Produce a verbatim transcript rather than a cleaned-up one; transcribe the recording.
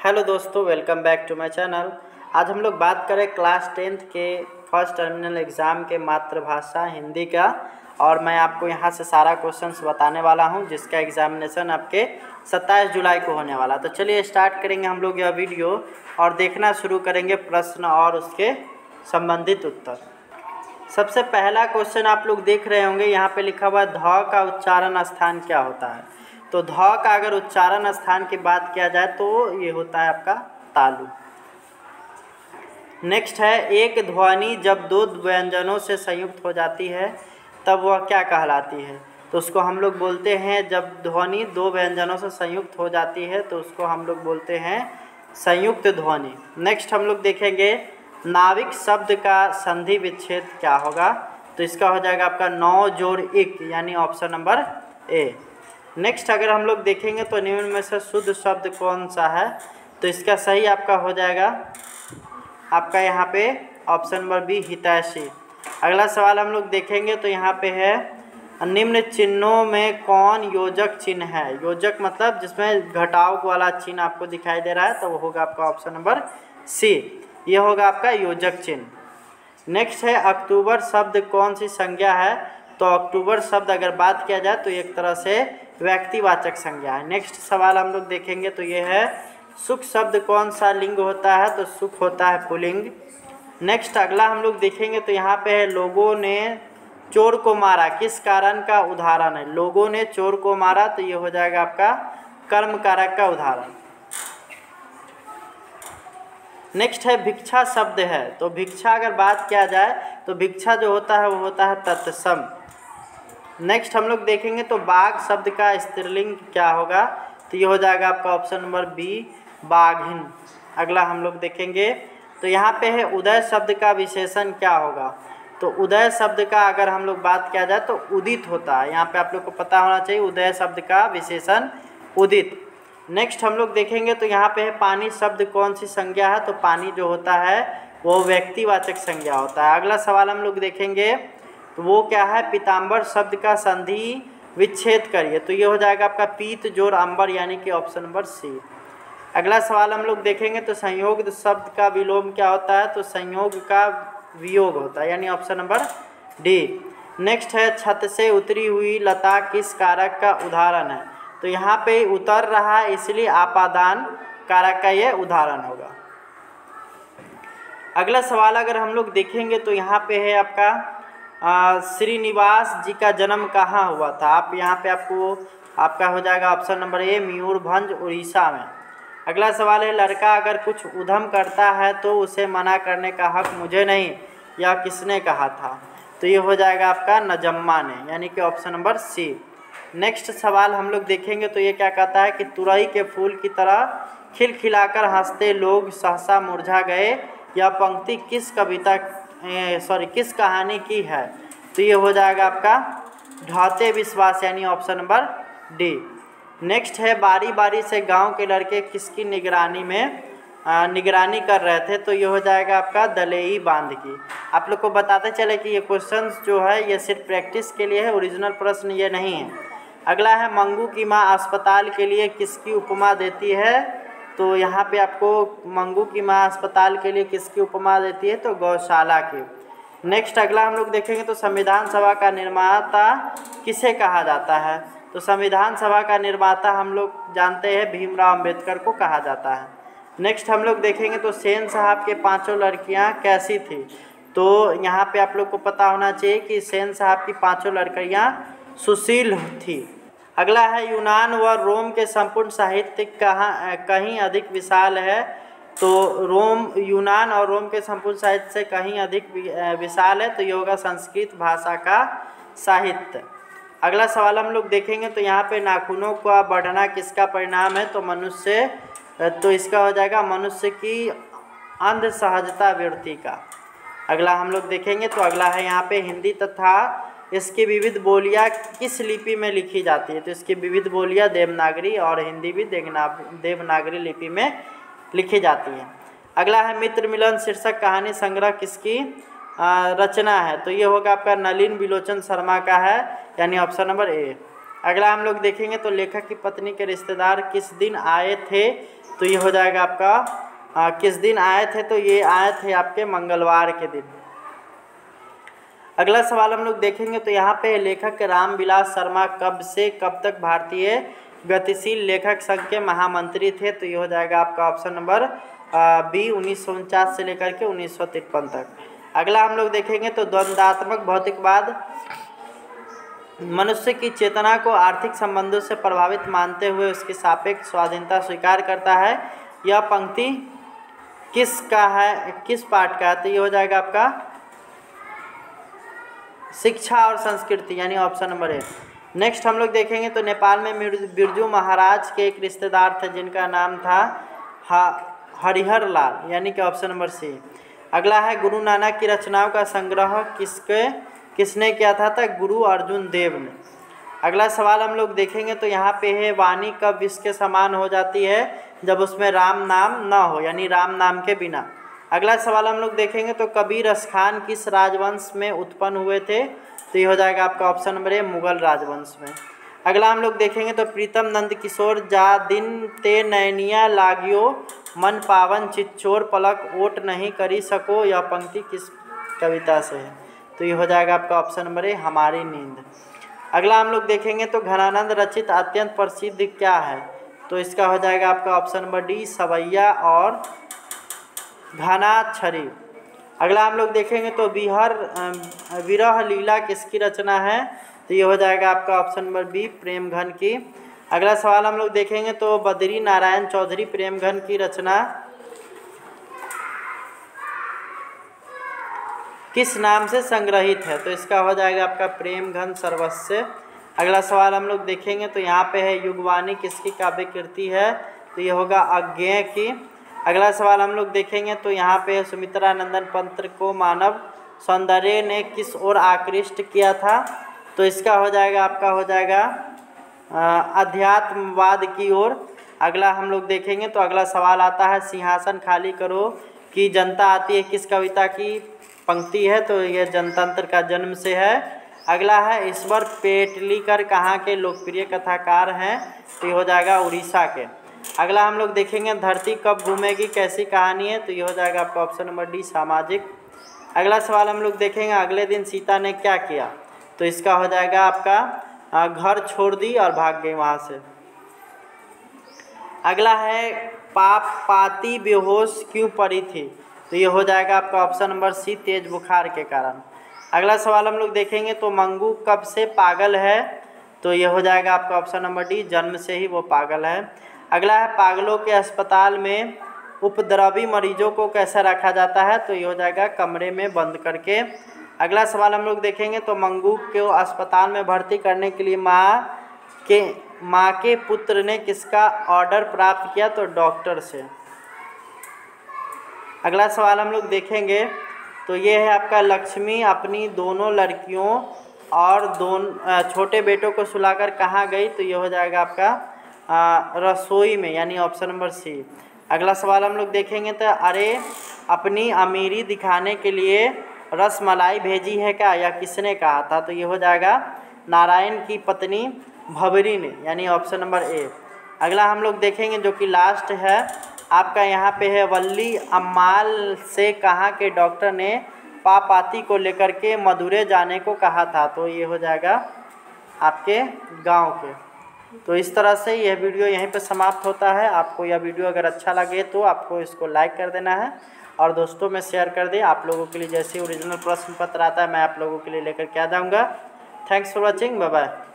Hello दोस्तों, welcome back to my channel. आज हम लोग बात करें क्लास टेंथ के फर्स्ट टर्मिनल एग्ज़ाम के मातृभाषा हिंदी का। और मैं आपको यहां से सारा क्वेश्चंस बताने वाला हूं, जिसका एग्जामिनेशन आपके सत्ताईस जुलाई को होने वाला। तो चलिए स्टार्ट करेंगे हम लोग यह वीडियो और देखना शुरू करेंगे प्रश्न और उसके संबंधित उत्तर। सबसे पहला क्वेश्चन आप लोग देख रहे होंगे, यहाँ पे लिखा हुआ है ध का उच्चारण स्थान क्या होता है। तो ध का अगर उच्चारण स्थान की बात किया जाए तो ये होता है आपका तालु। नेक्स्ट है, एक ध्वनि जब दो व्यंजनों से संयुक्त हो जाती है तब वह क्या कहलाती है। तो उसको हम लोग बोलते हैं, जब ध्वनि दो व्यंजनों से संयुक्त हो जाती है तो उसको हम लोग बोलते हैं संयुक्त ध्वनि। नेक्स्ट हम लोग देखेंगे नाविक शब्द का संधि विच्छेद क्या होगा। तो इसका हो जाएगा आपका नौ जोड़ इक, यानी ऑप्शन नंबर ए। नेक्स्ट अगर हम लोग देखेंगे तो निम्न में से शुद्ध शब्द कौन सा है। तो इसका सही आपका हो जाएगा आपका यहाँ पे ऑप्शन नंबर बी, हितैषी। अगला सवाल हम लोग देखेंगे तो यहाँ पे है निम्न चिन्हों में कौन योजक चिन्ह है। योजक मतलब जिसमें घटाव वाला चिन्ह आपको दिखाई दे रहा है, तो वो होगा आपका ऑप्शन नंबर सी, ये होगा आपका योजक चिन्ह। नेक्स्ट है अक्टूबर शब्द कौन सी संज्ञा है। तो अक्टूबर शब्द अगर बात किया जाए तो एक तरह से व्यक्तिवाचक संज्ञा है। नेक्स्ट सवाल हम लोग देखेंगे तो ये है सुख शब्द कौन सा लिंग होता है। तो सुख होता है पुल्लिंग। नेक्स्ट अगला हम लोग देखेंगे तो यहाँ पे है लोगों ने चोर को मारा किस कारण का उदाहरण है। लोगों ने चोर को मारा, तो ये हो जाएगा आपका कर्म कारक का उदाहरण। नेक्स्ट है भिक्षा शब्द है। तो भिक्षा अगर बात किया जाए तो भिक्षा जो होता है वो होता है तत्सम। नेक्स्ट हम लोग देखेंगे तो बाघ शब्द का स्त्रीलिंग क्या होगा। तो ये हो जाएगा आपका ऑप्शन नंबर बी, बाघिन। अगला हम लोग देखेंगे तो यहाँ पे है उदय शब्द का विशेषण क्या होगा। तो उदय शब्द का अगर हम लोग बात किया जाए तो उदित होता है। यहाँ पे आप लोग को पता होना चाहिए उदय शब्द का विशेषण उदित। नेक्स्ट हम लोग देखेंगे तो यहाँ पे है पानी शब्द कौन सी संज्ञा है। तो पानी जो होता है वो व्यक्तिवाचक संज्ञा होता है। अगला सवाल हम लोग देखेंगे तो वो क्या है, पीताम्बर शब्द का संधि विच्छेद करिए। तो ये हो जाएगा आपका पीत जोड़ अंबर, यानी कि ऑप्शन नंबर सी। अगला सवाल हम लोग देखेंगे तो संयोग शब्द का विलोम क्या होता है। तो संयोग का वियोग होता है, यानी ऑप्शन नंबर डी। नेक्स्ट है छत से उतरी हुई लता किस कारक का उदाहरण है। तो यहाँ पे उतर रहा है इसलिए आपादान कारक का ये उदाहरण होगा। अगला सवाल अगर हम लोग देखेंगे तो यहाँ पे है आपका श्रीनिवास जी का जन्म कहाँ हुआ था। आप यहाँ पे आपको आपका हो जाएगा option number A, Mayurbhanj Orissa में। अगला सवाल है लड़का अगर कुछ उधम करता है तो उसे मना करने का हक मुझे नहीं, या किसने कहा था। तो ये हो जाएगा आपका नजम्मा ने, यानी कि ऑप्शन नंबर सी। नेक्स्ट सवाल हम लोग देखेंगे तो ये क्या कहता है कि तुरई के फूल की तरह खिलखिलाकर हंसते लोग सहसा मुरझा गए। यह पंक्ति किस कविता सॉरी किस कहानी की है। तो ये हो जाएगा आपका ढाते विश्वास, यानी ऑप्शन नंबर डी। नेक्स्ट है बारी बारी से गांव के लड़के किसकी निगरानी में आ, निगरानी कर रहे थे। तो ये हो जाएगा आपका दलेई बांध की। आप लोग को बताते चले कि ये क्वेश्चंस जो है ये सिर्फ प्रैक्टिस के लिए है, ओरिजिनल प्रश्न ये नहीं है। अगला है मंगू की माँ अस्पताल के लिए किसकी उपमा देती है। तो यहाँ पे आपको मंगू की माँ अस्पताल के लिए किसकी उपमा देती है। तो गौशाला की। नेक्स्ट अगला हम लोग देखेंगे तो संविधान सभा का निर्माता किसे कहा जाता है। तो संविधान सभा का निर्माता हम लोग जानते हैं भीमराव अंबेडकर को कहा जाता है। नेक्स्ट हम लोग देखेंगे तो सेन साहब के पांचों लड़कियां कैसी थी। तो यहाँ पे आप लोग को पता होना चाहिए कि सेन साहब की पांचों लड़कियां सुशील थी। अगला है यूनान व रोम के संपूर्ण साहित्य कहाँ कहीं अधिक विशाल है। तो रोम यूनान और रोम के संपूर्ण साहित्य से कहीं अधिक विशाल है। तो ये होगा संस्कृत भाषा का साहित्य। अगला सवाल हम लोग देखेंगे तो यहाँ पे नाखूनों का बढ़ना किसका परिणाम है। तो मनुष्य, तो इसका हो जाएगा मनुष्य की अंध सहजता वृत्ति का। अगला हम लोग देखेंगे तो अगला है यहाँ पे हिंदी तथा इसकी विविध बोलियाँ किस लिपि में लिखी जाती है। तो इसकी विविध बोलियाँ देवनागरी और हिंदी भी देवनागरी लिपि में लिखी जाती है। अगला है मित्र मिलन शीर्षक कहानी संग्रह किसकी रचना है। तो ये होगा आपका नलिन बिलोचन शर्मा का है, यानी ऑप्शन नंबर ए। अगला हम लोग देखेंगे तो लेखक की पत्नी के रिश्तेदार किस दिन आए थे, तो ये हो जाएगा आपका आ, किस दिन आए थे, तो ये आए थे आपके मंगलवार के दिन। अगला सवाल हम लोग देखेंगे तो यहाँ पे लेखक रामविलास शर्मा कब से कब तक भारतीय गतिशील लेखक संघ के महामंत्री थे, तो ये हो जाएगा आपका ऑप्शन नंबर बी उन्नीस सौ उनचास से लेकर के उन्नीस सौ तिरपन तक। अगला हम लोग देखेंगे तो द्वंद्वात्मक भौतिकवाद मनुष्य की चेतना को आर्थिक संबंधों से प्रभावित मानते हुए उसकी सापेक्ष स्वाधीनता स्वीकार करता है। यह पंक्ति किसका है, किस पाठ का है, तो ये हो जाएगा आपका शिक्षा और संस्कृति यानी ऑप्शन नंबर ए। नेक्स्ट हम लोग देखेंगे तो नेपाल में बिरजू महाराज के एक रिश्तेदार थे जिनका नाम था हरिहर लाल यानी कि ऑप्शन नंबर सी। अगला है गुरु नानक की रचनाओं का संग्रह किसके किसने किया था, था गुरु अर्जुन देव ने। अगला सवाल हम लोग देखेंगे तो यहाँ पे है वाणी कब विष के समान हो जाती है, जब उसमें राम नाम ना हो यानी राम नाम के बिना। अगला सवाल हम लोग देखेंगे तो कबीर रसखान किस राजवंश में उत्पन्न हुए थे, तो ये हो जाएगा आपका ऑप्शन नंबर ए मुगल राजवंश में। अगला हम लोग देखेंगे तो प्रीतम नंद किशोर जा दिन ते नैनिया लागियो मन पावन चिच्चोर पलक ओट नहीं करी सको, यह पंक्ति किस कविता से है, तो ये हो जाएगा आपका ऑप्शन नंबर ए हमारी नींद। अगला हम लोग देखेंगे तो घनानंद रचित अत्यंत प्रसिद्ध क्या है, तो इसका हो जाएगा आपका ऑप्शन नंबर डी सवैया और घनाक्षरी। अगला हम लोग देखेंगे तो बिहर विरह लीला किसकी रचना है, तो ये हो जाएगा आपका ऑप्शन नंबर बी प्रेमघन की। अगला सवाल हम लोग देखेंगे तो बद्री नारायण चौधरी प्रेमघन की रचना किस नाम से संग्रहित है, तो इसका हो जाएगा आपका प्रेमघन सर्वस्व। अगला सवाल हम लोग देखेंगे तो यहाँ पे है युगवाणी किसकी काव्य कृति है, तो ये होगा अज्ञेय की। अगला सवाल हम लोग देखेंगे तो यहाँ पे सुमित्रा नंदन पंत को मानव सौंदर्य ने किस ओर आकृष्ट किया था, तो इसका हो जाएगा आपका हो जाएगा अध्यात्मवाद की ओर। अगला हम लोग देखेंगे तो अगला सवाल आता है सिंहासन खाली करो की जनता आती है किस कविता की पंक्ति है, तो यह जनतंत्र का जन्म से है। अगला है ईश्वर पेटलीकर कहाँ के लोकप्रिय कथाकार हैं, तो ये हो जाएगा उड़ीसा के। अगला हम लोग देखेंगे धरती कब घूमेगी कैसी कहानी है, तो ये हो जाएगा आपका ऑप्शन नंबर डी सामाजिक। अगला सवाल हम लोग देखेंगे अगले दिन सीता ने क्या किया, तो इसका हो जाएगा आपका घर छोड़ दी और भाग गई वहाँ से। अगला है पाप पाती बेहोश क्यों पड़ी थी, तो ये हो जाएगा आपका ऑप्शन नंबर सी तेज बुखार के कारण। अगला सवाल हम लोग देखेंगे तो मंगू कब से पागल है, तो ये हो जाएगा आपका ऑप्शन नंबर डी जन्म से ही वो पागल है। अगला है पागलों के अस्पताल में उपद्रवी मरीजों को कैसे रखा जाता है, तो ये हो जाएगा कमरे में बंद करके। अगला सवाल हम लोग देखेंगे तो मंगू को अस्पताल में भर्ती करने के लिए माँ के माँ के पुत्र ने किसका ऑर्डर प्राप्त किया, तो डॉक्टर से। अगला सवाल हम लोग देखेंगे तो ये है आपका लक्ष्मी अपनी दोनों लड़कियों और दोनों छोटे बेटों को सुलाकर कहाँ गई, तो ये हो जाएगा आपका आ, रसोई में यानी ऑप्शन नंबर सी। अगला सवाल हम लोग देखेंगे तो अरे अपनी अमीरी दिखाने के लिए रस मलाई भेजी है क्या, या किसने कहा था, तो ये हो जाएगा नारायण की पत्नी भबरी ने यानी ऑप्शन नंबर ए। अगला हम लोग देखेंगे जो कि लास्ट है आपका यहाँ पे है वल्ली अम्माल से कहाँ के डॉक्टर ने पापाती को लेकर के मदुरै जाने को कहा था, तो ये हो जाएगा आपके गांव के। तो इस तरह से यह वीडियो यहीं पे समाप्त होता है। आपको यह वीडियो अगर अच्छा लगे तो आपको इसको लाइक कर देना है और दोस्तों में शेयर कर दें। आप लोगों के लिए जैसे ओरिजिनल प्रश्न पत्र आता है मैं आप लोगों के लिए लेकर के आ जाऊँगा। Thanks for watching, bye bye.